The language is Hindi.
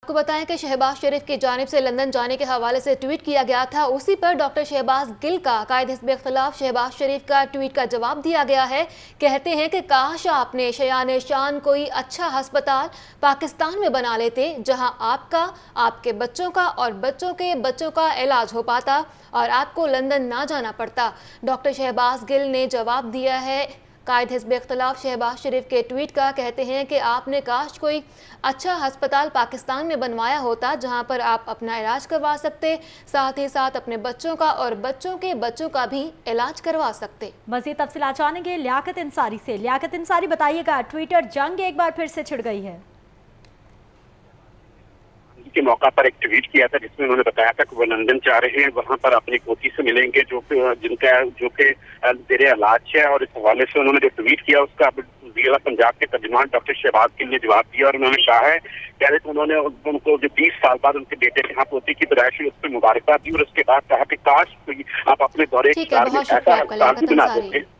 आपको बताएं कि शहबाज शरीफ की जानिब से लंदन जाने के हवाले से ट्वीट किया गया था। उसी पर डॉक्टर शहबाज गिल का कायद हिज़्ब इख्तिलाफ शहबाज शरीफ का ट्वीट का जवाब दिया गया है। कहते हैं कि काश आपने शयान शान कोई अच्छा अस्पताल पाकिस्तान में बना लेते जहां आपका, आपके बच्चों का और बच्चों के बच्चों का इलाज हो पाता और आपको लंदन ना जाना पड़ता। डॉक्टर शहबाज गिल ने जवाब दिया है कायद हिज़्ब इख्तिलाफ शहबाज शरीफ के ट्वीट का। कहते हैं कि आपने काश कोई अच्छा अस्पताल पाकिस्तान में बनवाया होता जहां पर आप अपना इलाज करवा सकते, साथ ही साथ अपने बच्चों का और बच्चों के बच्चों का भी इलाज करवा सकते। मज़ीद तफसीलात जानेंगे लियाकत इंसारी से। लियाकत इंसारी, बताइएगा, ट्विटर जंग एक बार फिर से छिड़ गई है। के मौका पर एक ट्वीट किया था जिसमें उन्होंने बताया था कि वो लंदन जा रहे हैं, वहां पर अपनी पोती से मिलेंगे जो कि तेरे इलाज है। और इस हवाले से उन्होंने जो ट्वीट किया उसका जिला पंजाब के तर्जुमान डॉक्टर शहबाज गिल ने जवाब दिया और उन्होंने कहा है कि उन्होंने उनको जो 20 साल बाद उनके बेटे के यहाँ पोती की पैदाइश हुई उस पर मुबारकबाद दी और उसके बाद कहा कि काश आप अपने दौरे के ऐसा बना देते